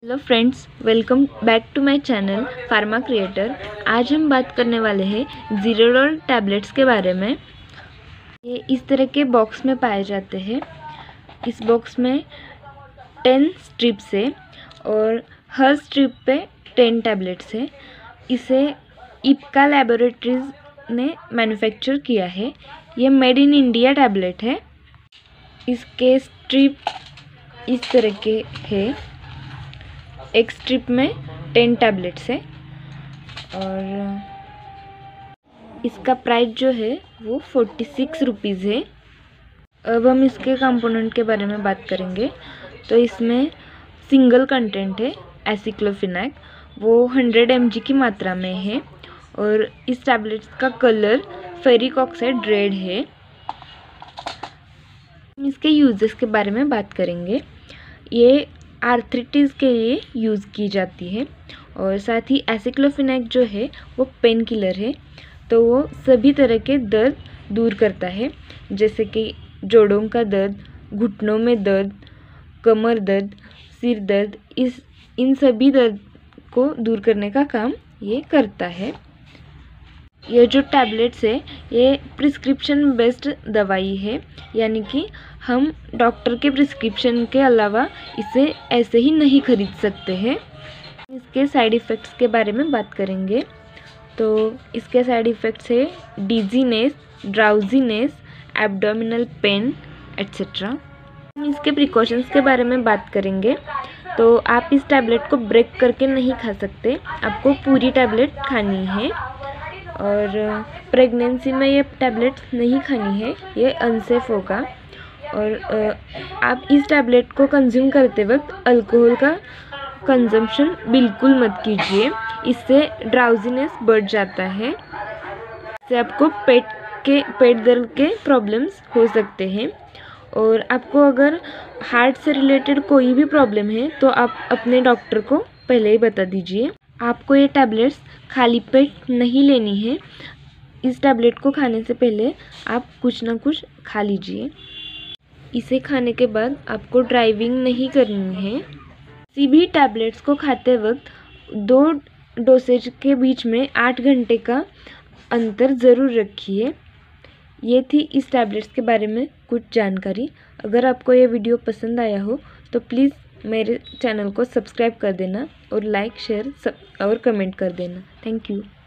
Hello friends, welcome back to my channel pharma creator. आज हम बात करने वाले हैं ज़ीरोडोल टैबलेट्स के बारे में। ये इस तरह के बॉक्स में पाए जाते हैं। इस बॉक्स में 10 स्ट्रिप्स है और हर स्ट्रिप पे 10 टैबलेट्स है। इसे इप्का लैबोरेटरीज ने मैन्युफैक्चर किया है। ये मेड इन इंडिया टैबलेट है। इसके स्ट्रिप इस तरह के है। एक स्ट्रिप में 10 टैबलेट्स है और इसका प्राइस जो है वो 46 रुपीज़ है। अब हम इसके कंपोनेंट के बारे में बात करेंगे। तो इसमें सिंगल कंटेंट है एसिक्लोफिनैक, वो 100 mg की मात्रा में है और इस टैबलेट्स का कलर फेरिक ऑक्साइड रेड है। हम इसके यूजेस के बारे में बात करेंगे। ये आर्थराइटिस के लिए यूज़ की जाती है और साथ ही एसिक्लोफिनैक जो है वो पेन किलर है, तो वो सभी तरह के दर्द दूर करता है, जैसे कि जोड़ों का दर्द, घुटनों में दर्द, कमर दर्द, सिर दर्द, इन सभी दर्द को दूर करने का काम ये करता है। ये जो टैबलेट्स है ये प्रिस्क्रिप्शन बेस्ड दवाई है, यानी कि हम डॉक्टर के प्रिस्क्रिप्शन के अलावा इसे ऐसे ही नहीं खरीद सकते हैं। इसके साइड इफ़ेक्ट्स के बारे में बात करेंगे। तो इसके साइड इफ़ेक्ट्स है dizziness, drowsiness, abdominal pain etcetera. हम इसके प्रिकॉशंस के बारे में बात करेंगे। तो आप इस टैबलेट को ब्रेक करके नहीं खा सकते, आपको पूरी टैबलेट खानी है और प्रेगनेंसी में ये टैबलेट नहीं खानी है, ये अनसेफ होगा। और आप इस टैबलेट को कंज्यूम करते वक्त अल्कोहल का कंजम्पशन बिल्कुल मत कीजिए, इससे ड्राउजीनेस बढ़ जाता है, इससे आपको पेट दर्द के प्रॉब्लम्स हो सकते हैं। और आपको अगर हार्ट से रिलेटेड कोई भी प्रॉब्लम है तो आप अपने डॉक्टर को पहले ही बता दीजिए। आपको ये टैबलेट्स खाली पेट नहीं लेनी है। इस टैबलेट को खाने से पहले आप कुछ ना कुछ खा लीजिए। इसे खाने के बाद आपको ड्राइविंग नहीं करनी है। किसी भी टैबलेट्स को खाते वक्त 2 डोसेज के बीच में 8 घंटे का अंतर ज़रूर रखिए। ये थी इस टैबलेट्स के बारे में कुछ जानकारी। अगर आपको ये वीडियो पसंद आया हो तो प्लीज़ मेरे चैनल को सब्सक्राइब कर देना और लाइक, शेयर और कमेंट कर देना। Thank you.